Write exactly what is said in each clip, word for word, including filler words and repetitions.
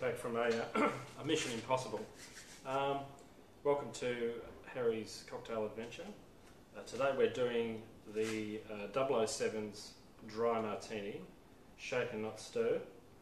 back from a, uh, a Mission Impossible. Um, welcome to Harry's Cocktail Adventure. Uh, today we're doing the uh, double oh seven's Dry Martini, shaken not stirred.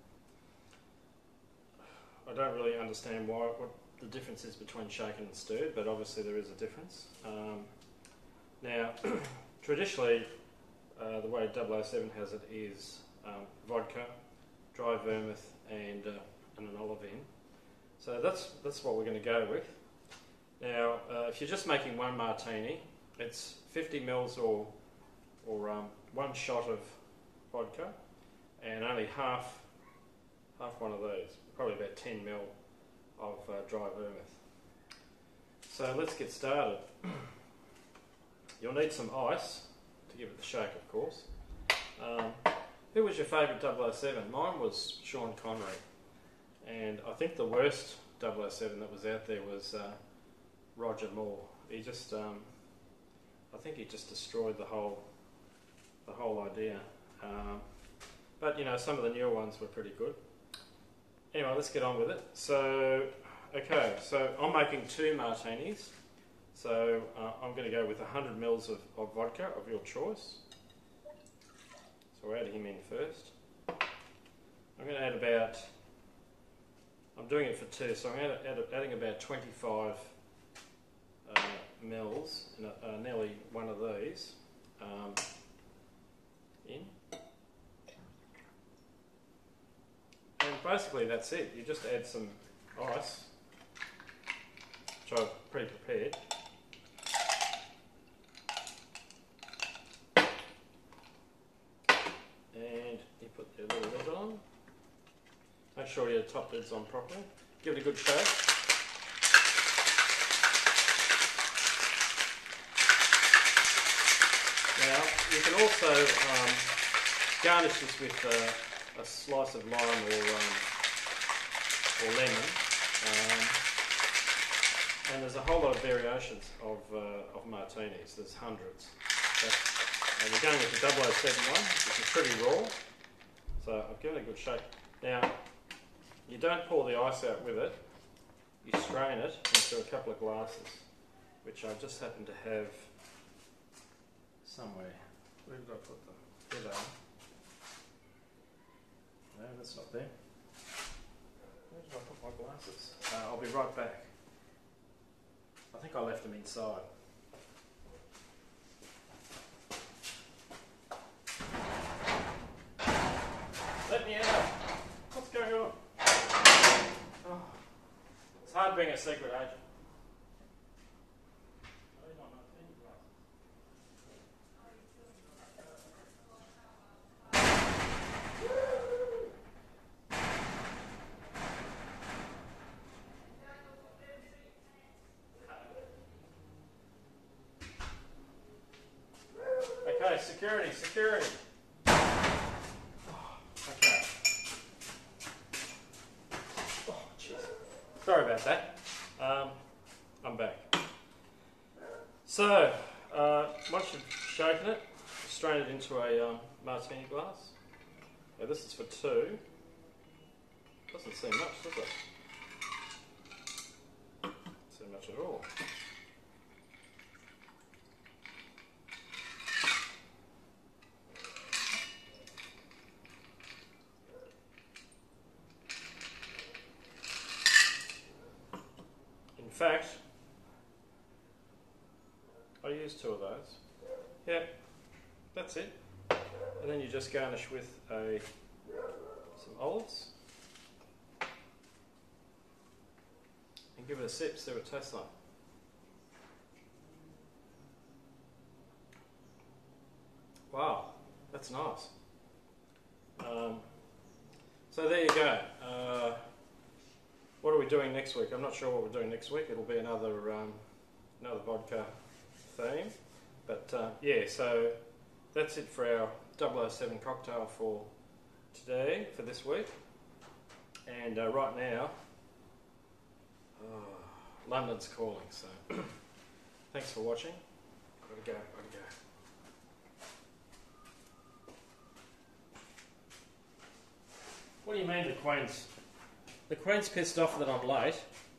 I don't really understand why what the difference is between shaken and stirred, but obviously there is a difference. Um, now, traditionally, uh, the way double oh seven has it is um, vodka, dry vermouth, and, uh, and an olive in. So that's that's what we're going to go with. Now, uh, if you're just making one martini, it's fifty mils or or um, one shot of vodka, and only half half one of these, probably about ten mil of uh, dry vermouth. So let's get started. You'll need some ice to give it the shake, of course. Um, who was your favourite double oh seven? Mine was Sean Connery, and I think the worst double oh seven that was out there was uh, Roger Moore. He just, um, I think he just destroyed the whole, the whole idea. Um, but you know, some of the newer ones were pretty good. Anyway, let's get on with it. So, okay, so I'm making two martinis. So uh, I'm going to go with one hundred mils of, of vodka of your choice. So we'll add him in first. I'm going to add about, I'm doing it for two, so I'm going to add, adding about twenty-five uh, mils, in a, uh, nearly one of these, um, in. And basically that's it. You just add some ice, which I've pre-prepared. And you put your little lid on. Make sure your top lid's on properly. Give it a good shake. Now, you can also um, garnish this with uh, a slice of lime or, um, or lemon. Um, and there's a whole lot of variations of, uh, of martinis. There's hundreds. That's, Uh, we're going with the double oh seven one, which is pretty raw, so I've given it a good shake. Now, you don't pour the ice out with it, you strain it into a couple of glasses, which I just happen to have somewhere. Where did I put them? There they are. No, that's not there. Where did I put my glasses? Uh, I'll be right back. I think I left them inside. Let me out! What's going on? Oh, it's hard being a secret agent. Okay, security, security. Sorry about that. Um, I'm back. So, uh, once you've shaken it, strain it into a um, martini glass. Now this is for two. Doesn't seem much, does it? Doesn't seem much at all. In fact, I used two of those. Yeah, that's it. And then you just garnish with a some olives and give it a sip, see what it tastes like. Wow, that's nice. Um, so there you go. Uh, What are we doing next week? I'm not sure what we're doing next week. It'll be another um, another vodka theme. But uh, yeah, so that's it for our double oh seven cocktail for today, for this week. And uh, right now, oh, London's calling, so thanks for watching. Gotta go, gotta go. What do you mean the Queen's the Queen's pissed off that I'm late.